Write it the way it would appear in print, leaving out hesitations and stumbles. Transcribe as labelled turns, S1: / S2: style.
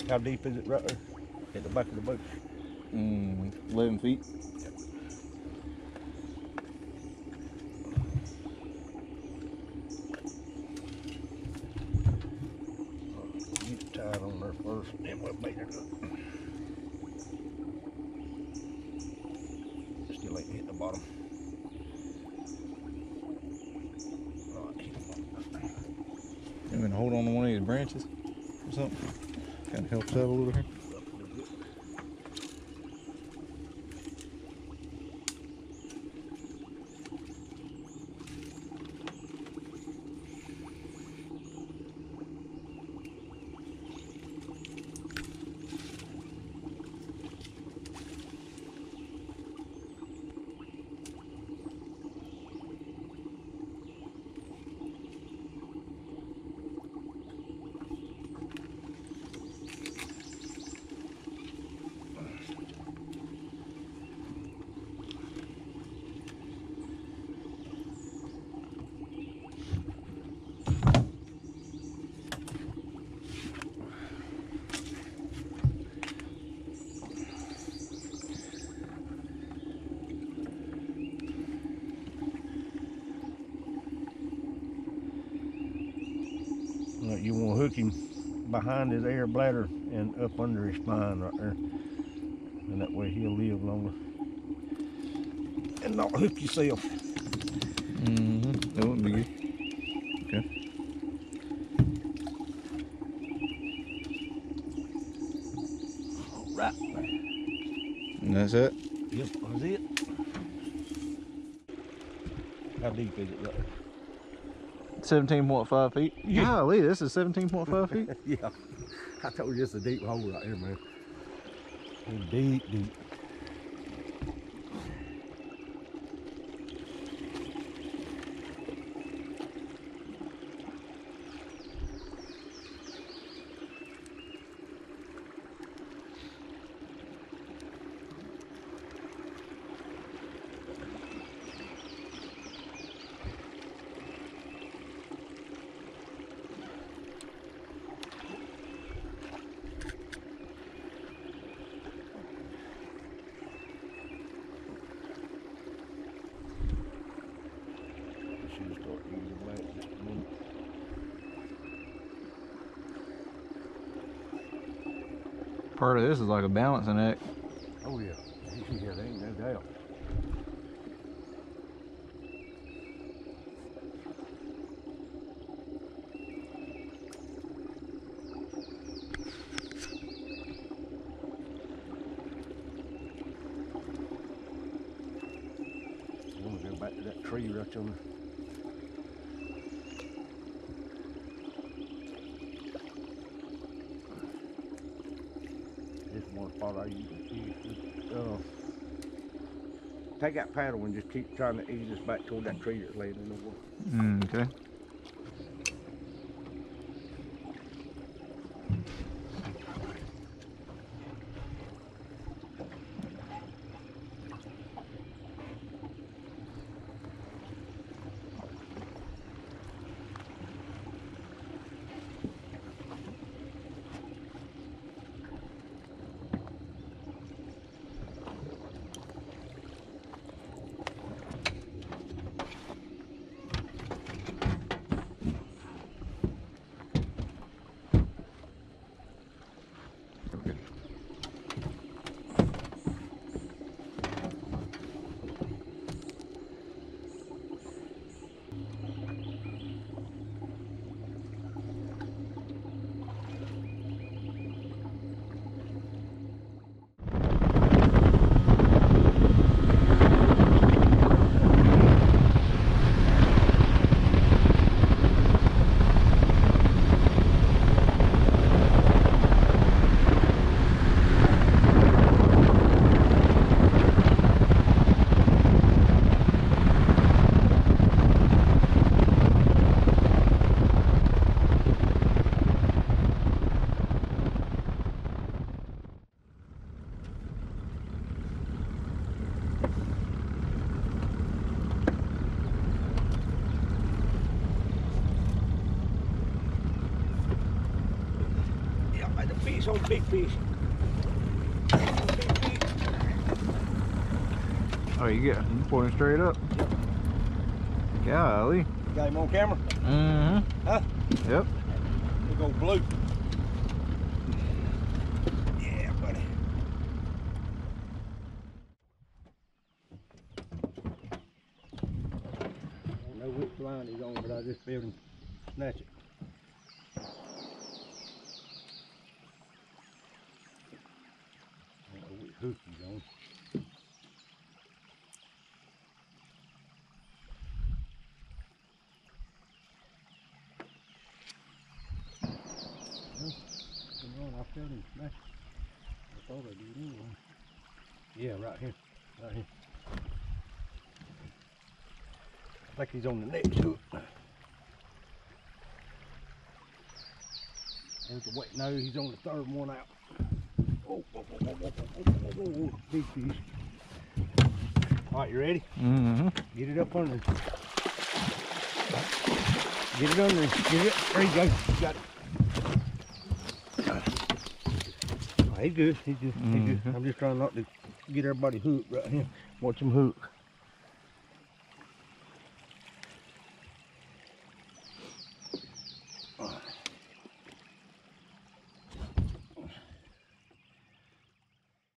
S1: How deep is it right there? At the back of the boat?
S2: 11 feet.
S1: Get it tied on there first, then we'll bait it up. Still ain't hit the bottom.
S2: I'm gonna hold on to one of these branches or something. Kind of helps out a little here.
S1: You want to hook him behind his air bladder and up under his spine right there. And that way he'll live longer. And not hook yourself.
S2: That wouldn't be good. Okay.
S1: All right.
S2: And that's it?
S1: Yep, that's it. How deep is it right there?
S2: 17.5 feet.
S1: Yeah.
S2: Golly, this is 17.5 feet.
S1: Yeah. I told you it's a deep hole right here, man. It's deep, deep.
S2: Part of this is like a balancing act.
S1: Oh yeah, yeah, there ain't no doubt. I want to go back to that tree right on there. This one spot I use. Take that paddle and just keep trying to ease us back toward that tree that's laying in the water.
S2: Okay.
S1: Like the fish on big fish. Big fish.
S2: Oh, you pointing straight up?
S1: Yep.
S2: Golly.
S1: You got him on camera?
S2: Mm-hmm.
S1: Huh?
S2: Yep.
S1: Big old blue. Yeah, buddy. I don't know which line he's on, but I just feel him snatch it. I don't know which hook he's on. I felt him smash. I thought I did anyway. Yeah, right here. Right here. I think he's on the next hook. There's the wet. No, he's on the third one out. Oh, big fish. Alright, you ready?
S2: Mm-hmm.
S1: Get it up under. Get it under. Get it. There you go. You got it. Oh, he's good. He's good. He's good. I'm just trying not to get everybody hooked right here. Watch him hook.